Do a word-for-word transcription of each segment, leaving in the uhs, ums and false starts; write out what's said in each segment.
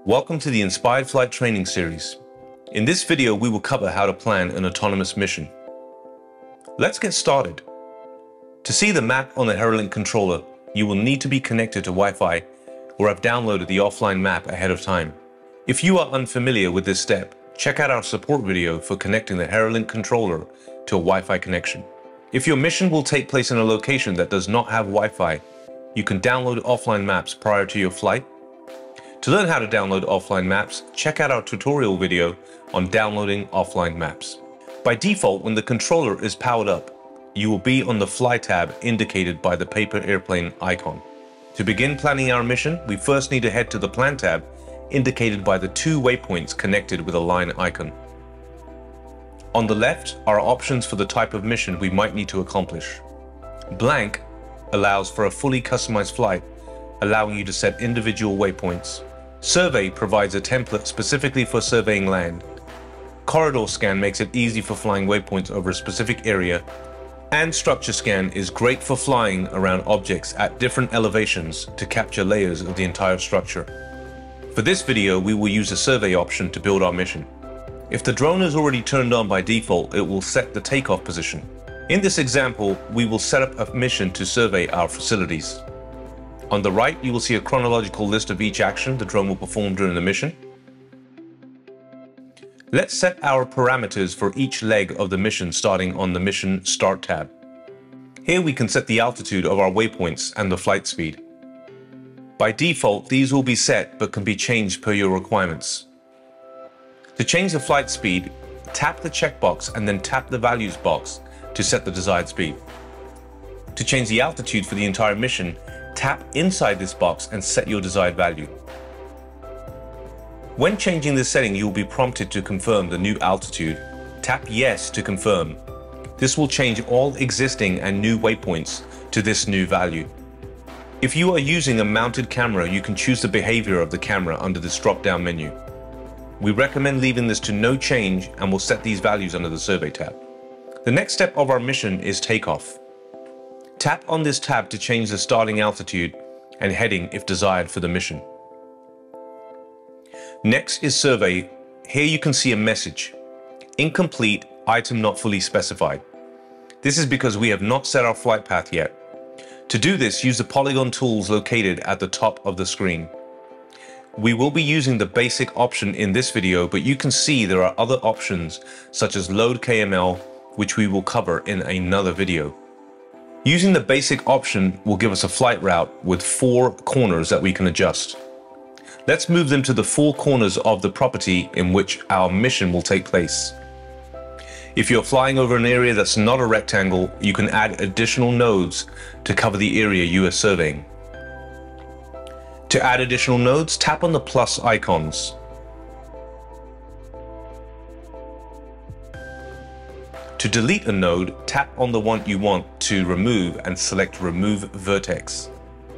Welcome to the Inspired Flight Training Series. In this video, we will cover how to plan an autonomous mission. Let's get started. To see the map on the Herelink controller, you will need to be connected to Wi-Fi or have downloaded the offline map ahead of time. If you are unfamiliar with this step, check out our support video for connecting the Herelink controller to a Wi-Fi connection. If your mission will take place in a location that does not have Wi-Fi, you can download offline maps prior to your flight. To learn how to download offline maps, check out our tutorial video on downloading offline maps. By default, when the controller is powered up, you will be on the Fly tab indicated by the paper airplane icon. To begin planning our mission, we first need to head to the Plan tab indicated by the two waypoints connected with a line icon. On the left are options for the type of mission we might need to accomplish. Blank allows for a fully customized flight, allowing you to set individual waypoints. Survey provides a template specifically for surveying land. Corridor scan makes it easy for flying waypoints over a specific area. And structure scan is great for flying around objects at different elevations to capture layers of the entire structure. For this video, we will use the survey option to build our mission. If the drone is already turned on by default, it will set the takeoff position. In this example, we will set up a mission to survey our facilities. On the right, you will see a chronological list of each action the drone will perform during the mission. Let's set our parameters for each leg of the mission starting on the Mission Start tab. Here we can set the altitude of our waypoints and the flight speed. By default, these will be set but can be changed per your requirements. To change the flight speed, tap the checkbox and then tap the values box to set the desired speed. To change the altitude for the entire mission, tap inside this box and set your desired value. When changing this setting, you will be prompted to confirm the new altitude. Tap Yes to confirm. This will change all existing and new waypoints to this new value. If you are using a mounted camera, you can choose the behavior of the camera under this drop-down menu. We recommend leaving this to no change and will set these values under the Survey tab. The next step of our mission is takeoff. Tap on this tab to change the starting altitude and heading if desired for the mission. Next is Survey. Here you can see a message, incomplete, item not fully specified. This is because we have not set our flight path yet. To do this, use the polygon tools located at the top of the screen. We will be using the basic option in this video, but you can see there are other options such as Load K M L, which we will cover in another video. Using the basic option will give us a flight route with four corners that we can adjust. Let's move them to the four corners of the property in which our mission will take place. If you're flying over an area that's not a rectangle, you can add additional nodes to cover the area you are surveying. To add additional nodes, tap on the plus icons. To delete a node, tap on the one you want to remove and select Remove Vertex.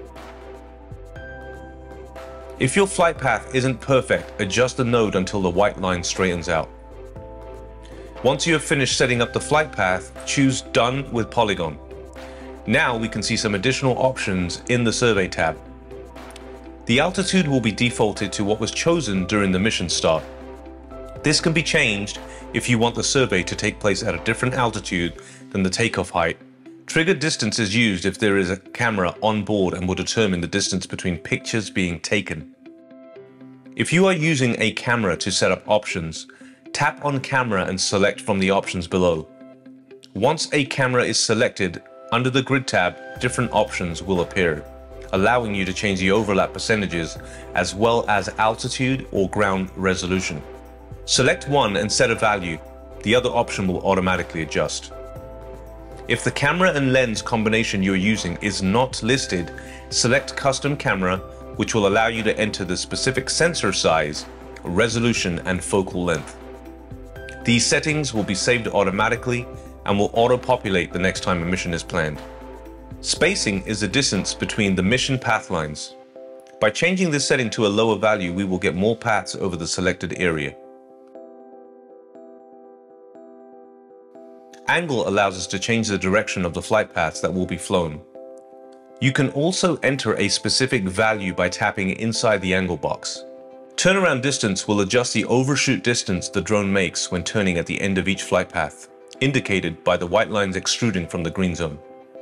If your flight path isn't perfect, adjust the node until the white line straightens out. Once you have finished setting up the flight path, choose Done with Polygon. Now we can see some additional options in the Survey tab. The altitude will be defaulted to what was chosen during the mission start. This can be changed if you want the survey to take place at a different altitude than the takeoff height. Trigger distance is used if there is a camera on board and will determine the distance between pictures being taken. If you are using a camera to set up options, tap on Camera and select from the options below. Once a camera is selected, under the Grid tab, different options will appear, allowing you to change the overlap percentages as well as altitude or ground resolution. Select one and set a value. The other option will automatically adjust. If the camera and lens combination you're using is not listed, select Custom Camera, which will allow you to enter the specific sensor size, resolution, and focal length. These settings will be saved automatically and will auto-populate the next time a mission is planned. Spacing is the distance between the mission path lines. By changing this setting to a lower value, we will get more paths over the selected area. Angle allows us to change the direction of the flight paths that will be flown. You can also enter a specific value by tapping inside the angle box. Turnaround distance will adjust the overshoot distance the drone makes when turning at the end of each flight path, indicated by the white lines extruding from the green zone.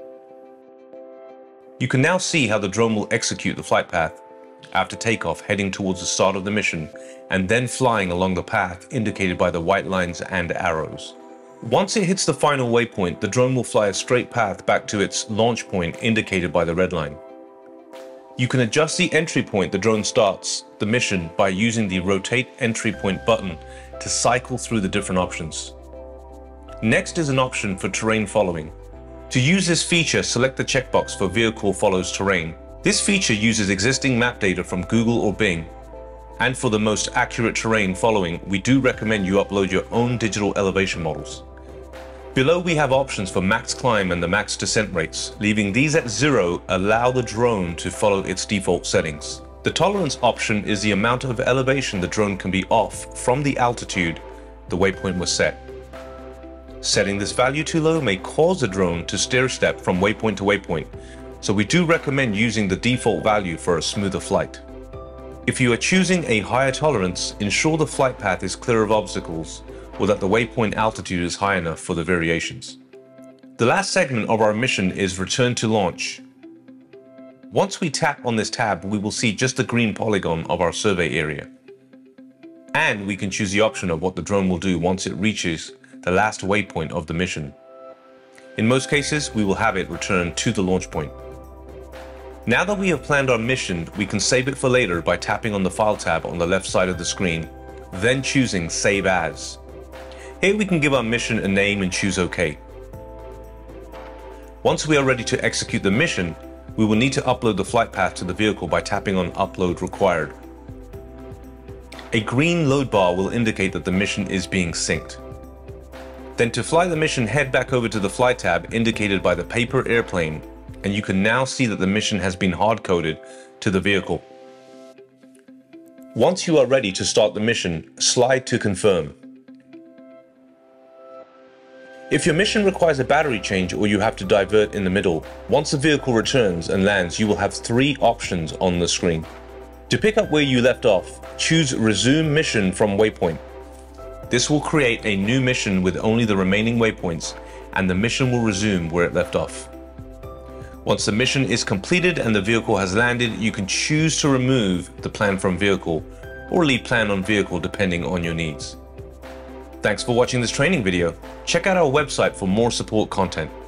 You can now see how the drone will execute the flight path after takeoff, heading towards the start of the mission, and then flying along the path indicated by the white lines and arrows. Once it hits the final waypoint, the drone will fly a straight path back to its launch point indicated by the red line. You can adjust the entry point the drone starts the mission by using the Rotate Entry Point button to cycle through the different options. Next is an option for terrain following. To use this feature, select the checkbox for Vehicle Follows Terrain. This feature uses existing map data from Google or Bing. And for the most accurate terrain following, we do recommend you upload your own digital elevation models. Below we have options for max climb and the max descent rates. Leaving these at zero allow the drone to follow its default settings. The tolerance option is the amount of elevation the drone can be off from the altitude the waypoint was set. Setting this value too low may cause the drone to stair step from waypoint to waypoint, so we do recommend using the default value for a smoother flight. If you are choosing a higher tolerance, ensure the flight path is clear of obstacles or that the waypoint altitude is high enough for the variations. The last segment of our mission is Return to Launch. Once we tap on this tab, we will see just the green polygon of our survey area. And we can choose the option of what the drone will do once it reaches the last waypoint of the mission. In most cases, we will have it return to the launch point. Now that we have planned our mission, we can save it for later by tapping on the File tab on the left side of the screen, then choosing Save As. Here we can give our mission a name and choose OK. Once we are ready to execute the mission, we will need to upload the flight path to the vehicle by tapping on Upload Required. A green load bar will indicate that the mission is being synced. Then to fly the mission, head back over to the Flight tab indicated by the paper airplane, and you can now see that the mission has been hard-coded to the vehicle. Once you are ready to start the mission, slide to Confirm. If your mission requires a battery change or you have to divert in the middle, once the vehicle returns and lands, you will have three options on the screen. To pick up where you left off, choose Resume Mission from Waypoint. This will create a new mission with only the remaining waypoints, and the mission will resume where it left off. Once the mission is completed and the vehicle has landed, you can choose to remove the plan from vehicle or leave plan on vehicle depending on your needs. Thanks for watching this training video. Check out our website for more support content.